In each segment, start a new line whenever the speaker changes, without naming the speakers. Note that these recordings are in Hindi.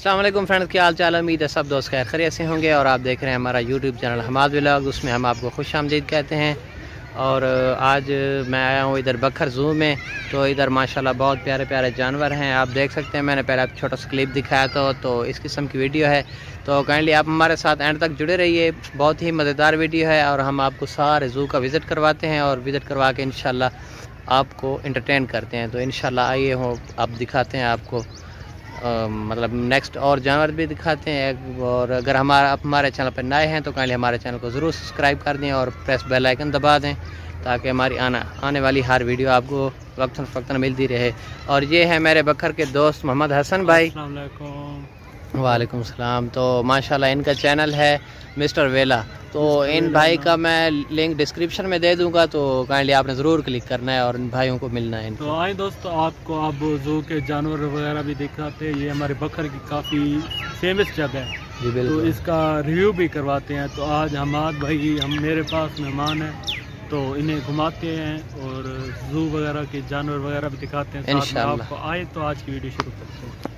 अस्सलाम वालेकुम फ्रेंड्स, क्या हाल चाल। उम्मीद है सब दोस्त खैर खैरियत से होंगे और आप देख रहे हैं हमारा यूट्यूब चैनल आमद व्लॉग। उसमें हम आपको खुश आमदीद कहते हैं। और आज मैं आया हूँ इधर बखर ज़ू में। तो इधर माशाल्लाह बहुत प्यारे प्यारे जानवर हैं, आप देख सकते हैं। मैंने पहले आप छोटा सा क्लिप दिखाया तो इस किस्म की वीडियो है। तो काइंडली आप हमारे साथ एंड तक जुड़े रहिए, बहुत ही मज़ेदार वीडियो है और हम आपको सारे ज़ू का विज़िट करवाते हैं और विज़िट करवा के इंशाल्लाह आपको एंटरटेन करते हैं। तो इंशाल्लाह आइए हो आप दिखाते हैं आपको मतलब नेक्स्ट और जानवर भी दिखाते हैं। और अगर आप हमारे चैनल पर नए हैं तो काइंडली हमारे चैनल को ज़रूर सब्सक्राइब कर दें और प्रेस बेल आइकन दबा दें ताकि हमारी आने वाली हर वीडियो आपको वक्तन फ़क्तन मिलती रहे। और ये है मेरे बखर के दोस्त मोहम्मद हसन भाई। वालेकुम सलाम। तो माशाल्लाह इनका चैनल है मिस्टर वेला। तो इन भाई का मैं लिंक डिस्क्रिप्शन में दे दूंगा, तो काइंडली आपने ज़रूर क्लिक करना है और इन भाइयों को मिलना है।
तो आए दोस्तों, आपको अब जू के जानवर वगैरह भी दिखाते हैं। ये हमारे बखर की काफ़ी फेमस जगह है
जी, बिल्कुल।
तो इसका रिव्यू भी करवाते हैं। तो आज आमद भाई हम मेरे पास मेहमान हैं, तो इन्हें घुमाते हैं और जू वगैरह के जानवर वगैरह भी दिखाते हैं इंशाल्लाह। आपको आए तो आज की वीडियो शुरू करते हैं।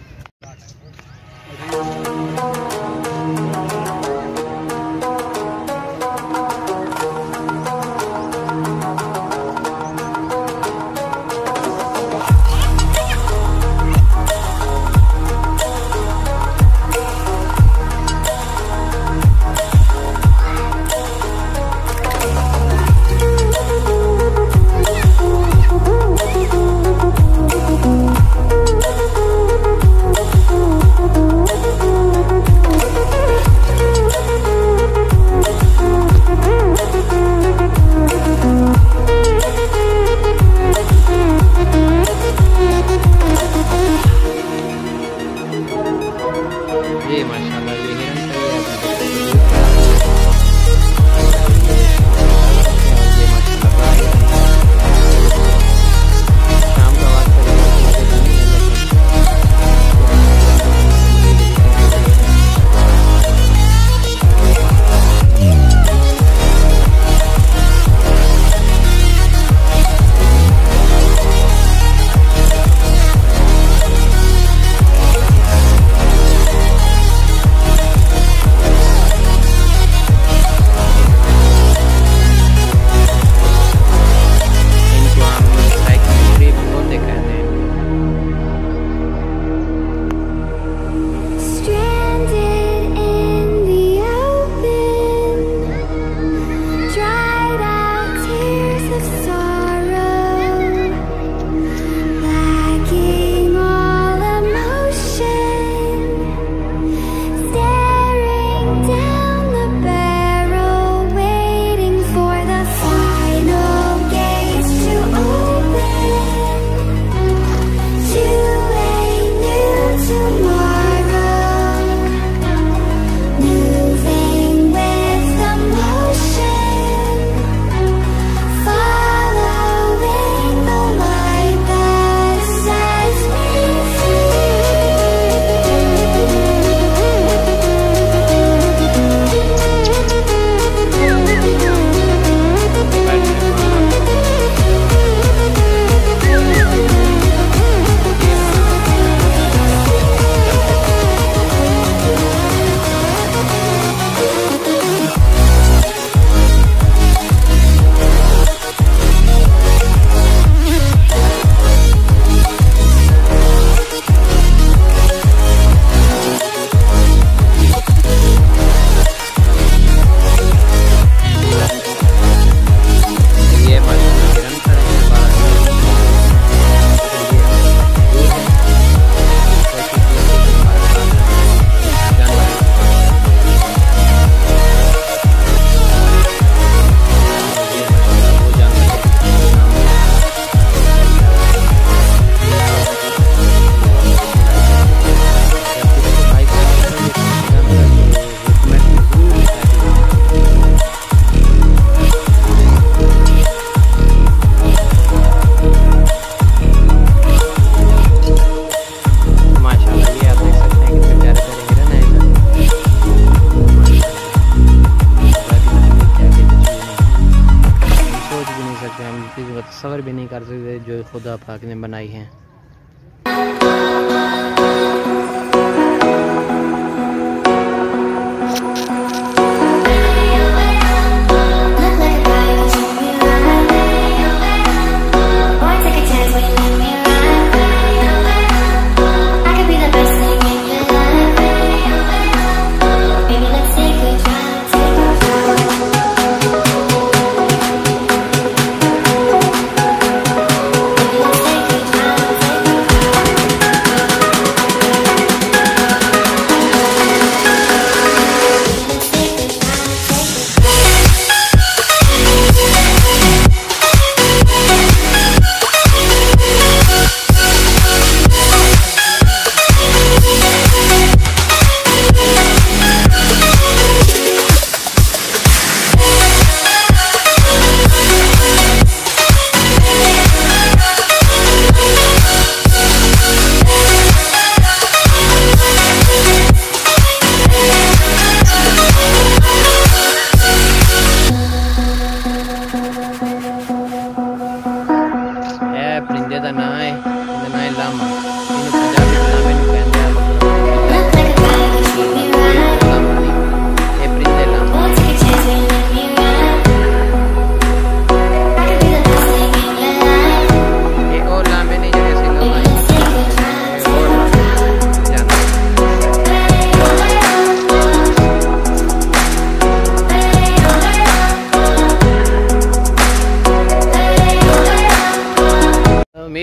ये माशाल्लाह ये हिरन का ये शाम का वक्त तस्वर भी नहीं कर सकते जो खुदा पाक ने बनाई हैं।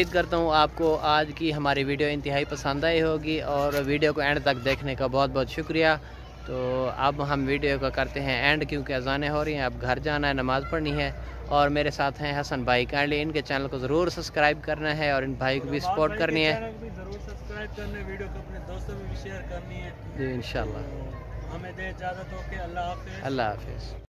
उम्मीद करता हूँ आपको आज की हमारी वीडियो इंतहाई पसंद आई होगी और वीडियो को एंड तक देखने का बहुत बहुत शुक्रिया। तो अब हम वीडियो का करते हैं एंड, क्योंकि अजानें हो रही हैं, अब घर जाना है, नमाज़ पढ़नी है। और मेरे साथ हैं हसन भाई, काइंडली इनके चैनल को ज़रूर सब्सक्राइब करना है और इन भाई को भी सपोर्ट करनी है।
ज़रूर सब्सक्राइब करना है, वीडियो को अपने दोस्तों में भी शेयर करनी है
जी इंशाल्लाह।
हमें दे इजाज़त हो के अल्लाह हाफ़िज़।
अल्लाह हाफिज़।